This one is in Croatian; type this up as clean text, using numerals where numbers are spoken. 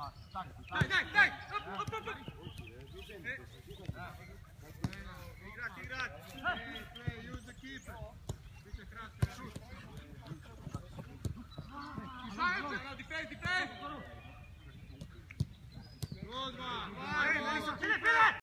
Daj! Op! Igrat! Play, use the keeper. Više kratko, šut. Defend! Good one!